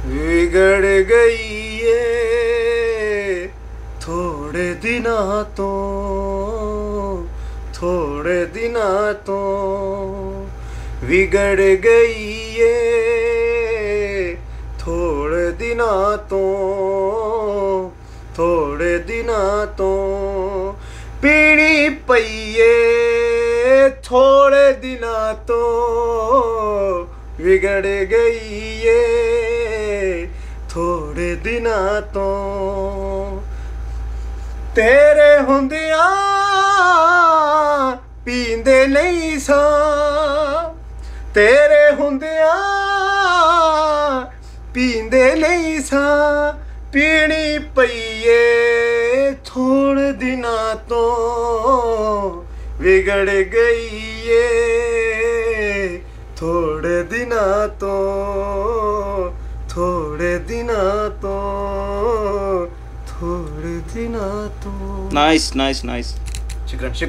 ਵਿਗੜ ਗਈ ਏ ਥੋੜੇ ਦਿਨਾਂ ਤੋਂ, ਥੋੜੇ ਦਿਨਾਂ ਤੋਂ ਵਿਗੜ ਗਈ ਏ ਥੋੜੇ ਦਿਨਾਂ ਤੋਂ, ਥੋੜੇ ਦਿਨਾਂ ਤੋਂ ਪੀਣੀ ਪਈ ਏ ਥੋੜੇ ਦਿਨਾਂ ਤੋਂ ਵਿਗੜ ਗਈ ਏ ਥੋੜੇ ਦਿਨਾਂ ਤੋਂ ਤੇਰੇ ਹੁੰਦਿਆਂ ਪੀਂਦੇ ਨਹੀਂ ਸਾਂ, ਤੇਰੇ ਹੁੰਦਿਆਂ ਪੀਂਦੇ ਨਹੀਂ ਸਾਂ ਪੀਣੀ ਪਈ ਏ ਥੋੜੇ ਦਿਨਾਂ ਤੋਂ ਵਿਗੜ ਗਈ ਏ ਥੋੜੇ ਦਿਨਾਂ ਤੋਂ, ਥੋੜੇ ਦਿਨਾਂ ਤੋਂ, ਥੋੜੇ ਦਿਨਾਂ ਤੋਂ। Nice, nice, nice. Shukran.